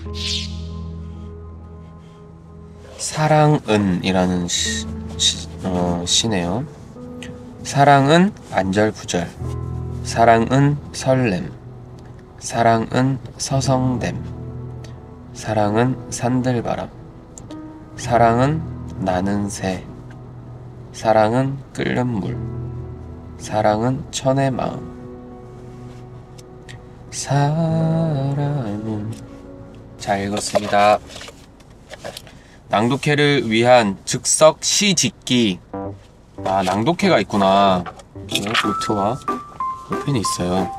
사랑은이라는 시네요. 사랑은 안절부절, 사랑은 설렘, 사랑은 서성댐, 사랑은 산들바람, 사랑은 나는 새, 사랑은 끓는 물, 사랑은 천의 마음. 사랑은. 잘 읽었습니다. 낭독회를 위한 즉석 시 짓기. 아, 낭독회가 있구나. 노트와 펜이 있어요.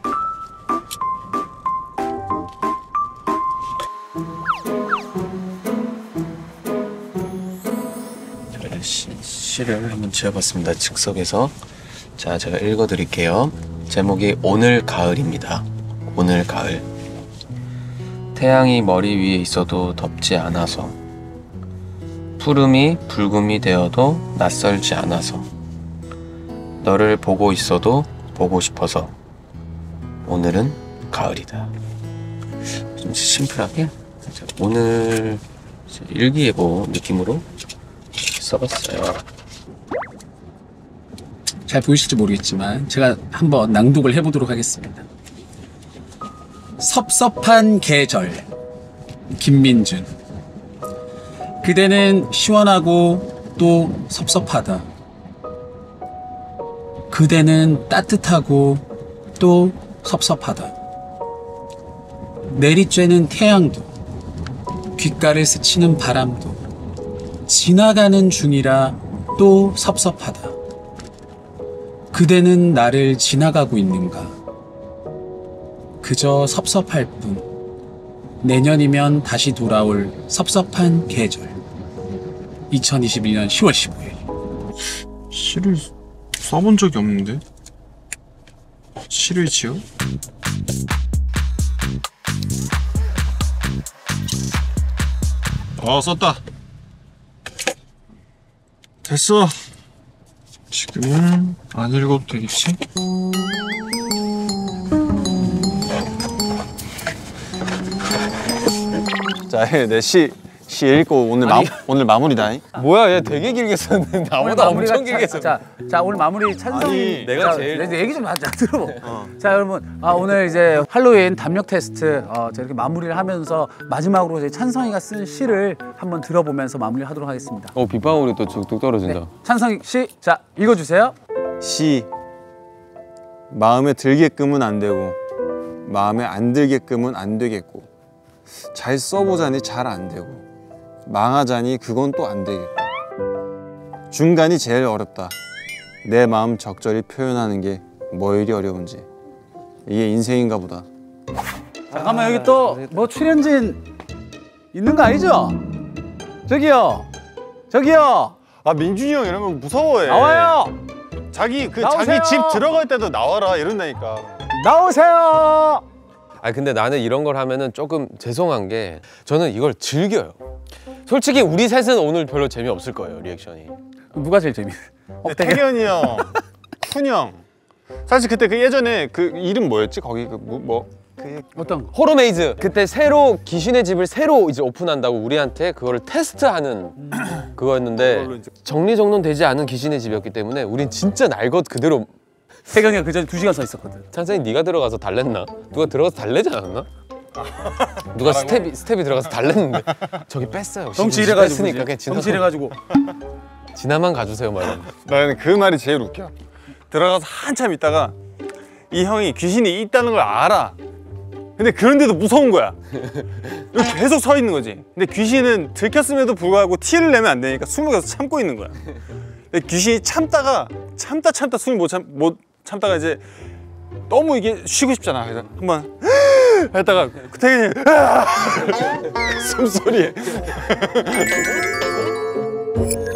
시를 한번 지어봤습니다. 즉석에서. 자, 제가 읽어드릴게요. 제목이 오늘 가을입니다. 오늘 가을. 태양이 머리 위에 있어도 덥지 않아서, 푸름이 붉음이 되어도 낯설지 않아서, 너를 보고 있어도 보고 싶어서, 오늘은 가을이다. 좀 심플하게 오늘 일기예보 느낌으로 써봤어요. 잘 보이실지 모르겠지만 제가 한번 낭독을 해보도록 하겠습니다. 섭섭한 계절, 김민준. 그대는 시원하고 또 섭섭하다. 그대는 따뜻하고 또 섭섭하다. 내리쬐는 태양도, 귓가를 스치는 바람도 지나가는 중이라 또 섭섭하다. 그대는 나를 지나가고 있는가? 그저 섭섭할 뿐. 내년이면 다시 돌아올 섭섭한 계절. 2021년 10월 15일. 시를 써본 적이 없는데? 시를 지어? 썼다. 됐어. 지금은 안 읽어도 되겠지? 자, 내 시 읽고 오늘 마무리다. 뭐야, 얘 되게 길게 썼는데 나보다 엄청 길게 썼어. 자, 오늘 마무리 찬성이. 내가 제일. 얘기 좀 하자. 들어봐. 자, 여러분, 오늘 이제 할로윈 담력 테스트 이렇게 마무리를 하면서 마지막으로 이제 찬성이가 쓴 시를 한번 들어보면서 마무리를 하도록 하겠습니다. 빗방울이 또 툭툭 떨어진다. 네. 찬성이 시, 자, 읽어주세요. 시. 마음에 들게끔은 안 되고 마음에 안 들게끔은 안 되겠고, 잘 써보자니 잘 안 되고, 망하자니 그건 또 안 되겠고, 중간이 제일 어렵다. 내 마음 적절히 표현하는 게 뭐 이리 어려운지. 이게 인생인가 보다. 잠깐만, 여기 또 뭐 출연진 있는 거 아니죠? 저기요. 민준이 형 이런 거 무서워해. 나와요. 자기 나오세요. 집 들어갈 때도 나와라 이런다니까. 나오세요. 근데 나는 이런 걸 하면은 조금 죄송한 게, 저는 이걸 즐겨요. 솔직히 우리 셋은 오늘 별로 재미없을 거예요, 리액션이. 누가 제일 재밌어? 태견이 형, 쿤 형. 사실 그때 예전에 이름 뭐였지? 거기 어떤 거? 호러메이즈. 그때 새로 귀신의 집을 새로 이제 오픈한다고 우리한테 그거를 테스트하는 그거였는데, 정리정돈 되지 않은 귀신의 집이었기 때문에 우린 진짜 날 것 그대로. 태경이가 그 전에 2시간 서 있었거든. 찬성이 네가 들어가서 달랬나? 누가 들어가서 달래지 않았나? 누가 스텝이 들어가서 달랬는데 저기 뺐어요. 정치 이래가지고. 뺐으니까 그냥 정치 이래가지고. 지나만 가주세요, 말은. 나는 그 말이 제일 웃겨. 들어가서 한참 있다가 이 형이 귀신이 있다는 걸 알아. 근데 그런데도 무서운 거야. 이렇게 계속 서 있는 거지. 근데 귀신은 들켰음에도 불구하고 티를 내면 안 되니까 숨을 계속 참고 있는 거야. 근데 귀신이 참다가 숨을 못 참다가 이제 너무 이게 쉬고 싶잖아. 그래서 한번 했다가 태균이 숨소리에